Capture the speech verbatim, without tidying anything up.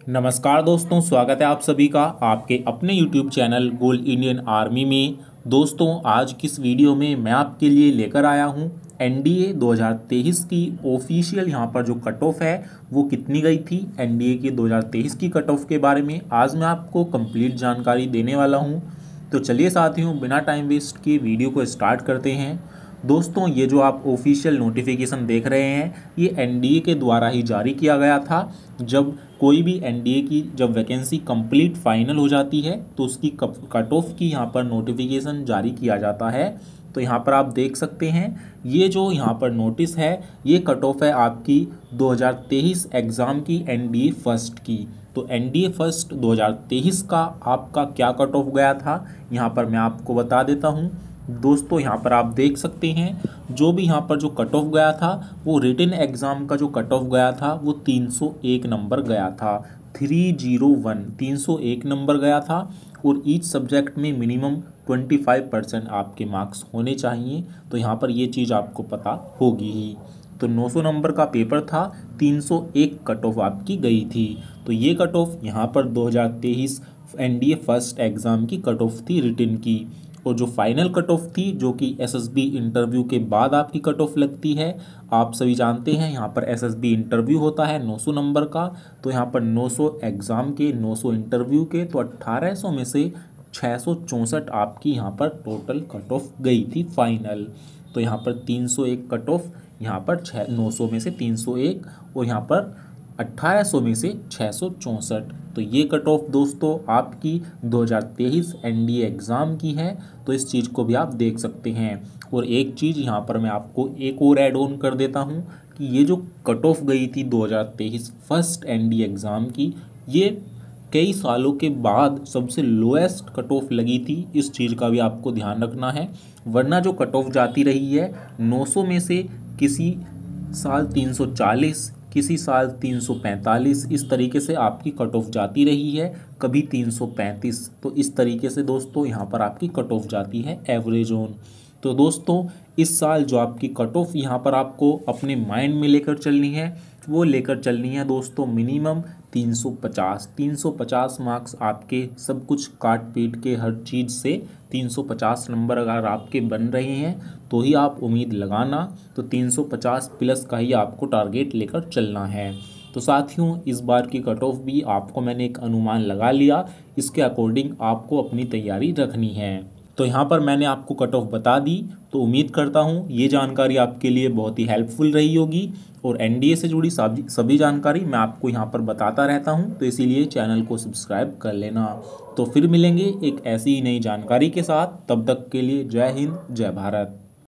नमस्कार दोस्तों, स्वागत है आप सभी का आपके अपने YouTube channel goal Indian army में। दोस्तों, आज की इस वीडियो में मैं आपके लिए लेकर आया हूं एनडीए दो हज़ार तेईस की ऑफिशियल यहां पर जो कट ऑफ है वो कितनी गई थी। एनडीए की दो हज़ार तेईस की कट ऑफ के बारे में आज मैं आपको कंप्लीट जानकारी देने वाला हूं। तो चलिए साथियों, बिना टाइम वेस्ट किए वीडियो को स्टार्ट करते हैं। दोस्तों, ये जो आप ऑफिशियल नोटिफिकेशन देख रहे हैं ये एनडीए के द्वारा ही जारी किया गया था। जब कोई भी एनडीए की जब वैकेंसी कंप्लीट फाइनल हो जाती है तो उसकी कट ऑफ की यहाँ पर नोटिफिकेशन जारी किया जाता है। तो यहाँ पर आप देख सकते हैं ये जो यहाँ पर नोटिस है ये कट ऑफ है आपकी दो हज़ार तेईस एग्ज़ाम की एनडीए फर्स्ट की। तो एनडीए फर्स्ट दो हज़ार तेईस का आपका क्या कट ऑफ गया था यहाँ पर मैं आपको बता देता हूँ। दोस्तों, यहाँ पर आप देख सकते हैं जो भी यहाँ पर जो कट ऑफ गया था वो रिटन एग्ज़ाम का जो कट ऑफ गया था वो तीन सौ एक नंबर गया था। तीन सौ एक तीन सौ एक नंबर गया था और ईच सब्जेक्ट में मिनिमम पच्चीस परसेंट आपके मार्क्स होने चाहिए। तो यहाँ पर ये चीज़ आपको पता होगी ही। तो नौ सौ नंबर का पेपर था, तीन सौ एक कट ऑफ आपकी गई थी। तो ये कट ऑफ यहाँ पर दो हज़ार तेईस एनडीए फर्स्ट एग्ज़ाम की कट ऑफ थी रिटन की। और जो फाइनल कट ऑफ थी जो कि एसएसबी इंटरव्यू के बाद आपकी कट ऑफ लगती है, आप सभी जानते हैं यहाँ पर एसएसबी इंटरव्यू होता है नौ सौ नंबर का। तो यहाँ पर नौ सौ एग्ज़ाम के, नौ सौ इंटरव्यू के, तो अट्ठारह सौ में से छः सौ चौंसठ आपकी यहाँ पर टोटल कट ऑफ गई थी फाइनल। तो यहाँ पर तीन सौ एक कट ऑफ, यहाँ पर छः नौ सौ में से तीन सौ एक और यहाँ पर अट्ठारह सौ में से छः सौ चौंसठ। तो ये कट ऑफ दोस्तों आपकी दो हज़ार तेईस एनडीए एग्ज़ाम की है। तो इस चीज़ को भी आप देख सकते हैं। और एक चीज़ यहाँ पर मैं आपको एक और ऐड ऑन कर देता हूँ कि ये जो कट ऑफ गई थी दो हज़ार तेईस फर्स्ट एनडीए एग्ज़ाम की, ये कई सालों के बाद सबसे लोएस्ट कट ऑफ लगी थी। इस चीज़ का भी आपको ध्यान रखना है, वरना जो कट ऑफ जाती रही है नौ सौ में से किसी साल तीन सौ चालीस, किसी साल तीन सौ पैंतालीस, इस तरीके से आपकी कट ऑफ जाती रही है, कभी तीन सौ पैंतीस। तो इस तरीके से दोस्तों यहाँ पर आपकी कट ऑफ जाती है एवरेज ऑन। तो दोस्तों, इस साल जो आपकी कट ऑफ यहाँ पर आपको अपने माइंड में लेकर चलनी है वो लेकर चलनी है दोस्तों मिनिमम तीन सौ पचास। तीन सौ पचास मार्क्स आपके सब कुछ काट पीट के हर चीज़ से तीन सौ पचास नंबर अगर आपके बन रहे हैं तो ही आप उम्मीद लगाना। तो तीन सौ पचास प्लस का ही आपको टारगेट लेकर चलना है। तो साथियों, इस बार की कट ऑफ भी आपको मैंने एक अनुमान लगा लिया, इसके अकॉर्डिंग आपको अपनी तैयारी रखनी है। तो यहाँ पर मैंने आपको कट ऑफ बता दी। तो उम्मीद करता हूँ ये जानकारी आपके लिए बहुत ही हेल्पफुल रही होगी। और एनडीए से जुड़ी सभी जानकारी मैं आपको यहाँ पर बताता रहता हूँ, तो इसीलिए चैनल को सब्सक्राइब कर लेना। तो फिर मिलेंगे एक ऐसी ही नई जानकारी के साथ, तब तक के लिए जय हिंद, जय भारत।